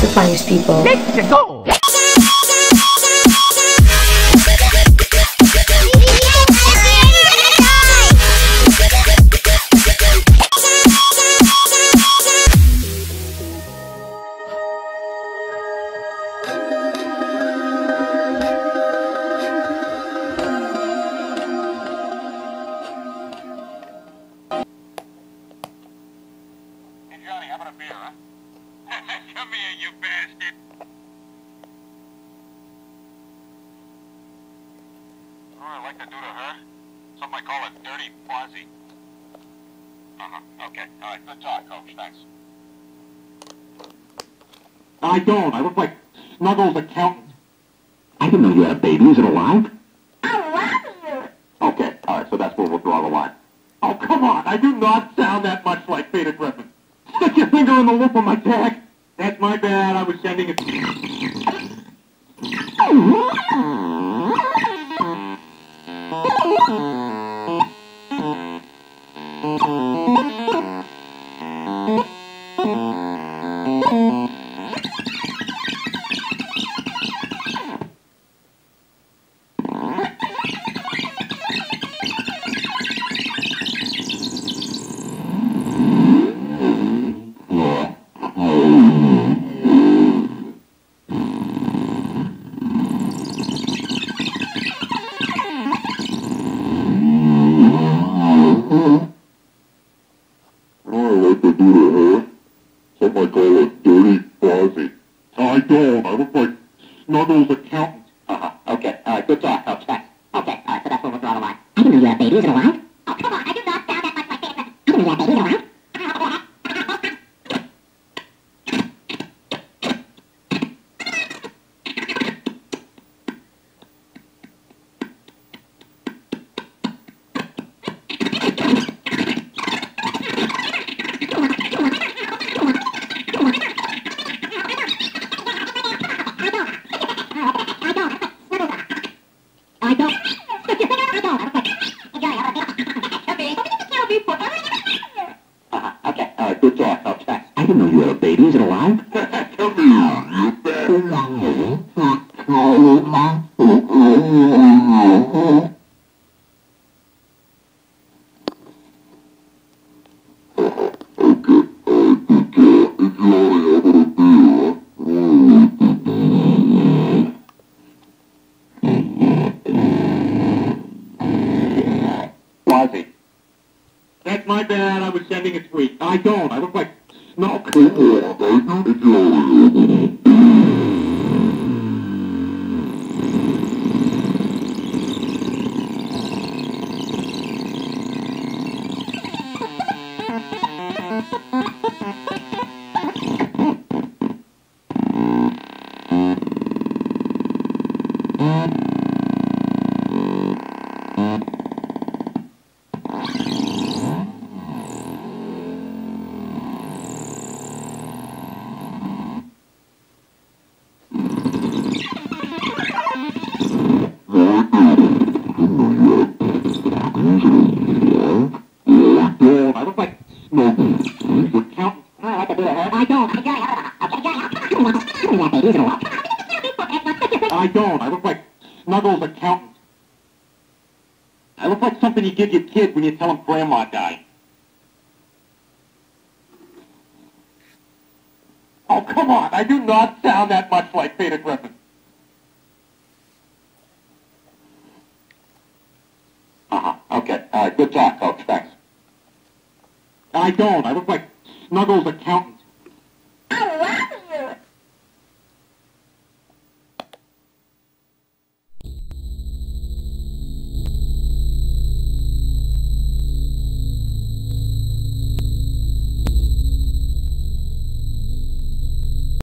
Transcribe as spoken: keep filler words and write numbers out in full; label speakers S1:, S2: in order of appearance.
S1: the funniest people.
S2: Let's go!
S3: Come here, you bastard! You know what I like to do to her? Something I call a dirty posse. Uh-huh, okay. All right, good talk, Coach. Thanks.
S4: I don't. I look like Snuggles' accountant. I didn't know you had a baby. Is it alive?
S5: I love you.
S4: Okay, all right, so that's where we'll draw the line. Oh, come on. I do not sound that much like Beta Griffin. Stick your finger in the lip of my tag. That's my bad. I was sending it. I don't. I look like Snuggles' accountant.
S6: Uh-huh. Okay. All right. Good talk, Coach. Thanks. Okay. All right. So that's where we'll draw the line. I didn't know you had a baby. Is it alive?
S5: Oh, come on. I do not sound that much like Beta Griffin.
S6: I didn't know you had a baby. Is it alive? I don't. Uh-huh. Okay. All right. Good talk, Coach. Thanks.
S4: I didn't know you had a baby. Is it alive?
S3: Come here, you bastard!
S4: That's my bad. I was sending a tweet. I don't. I look like Snuggles. I look like Snuggles. Accountant.
S6: I like to do it. I don't.
S4: I don't. I look like Snuggles' accountant. I look like something you give your kid when you tell him grandma died. Oh, come on. I do not sound that much like Beta Griffin.
S6: Uh-huh. Okay. All right. Good talk, Coach. Thanks.
S4: I don't. I look like Snuggles' accountant.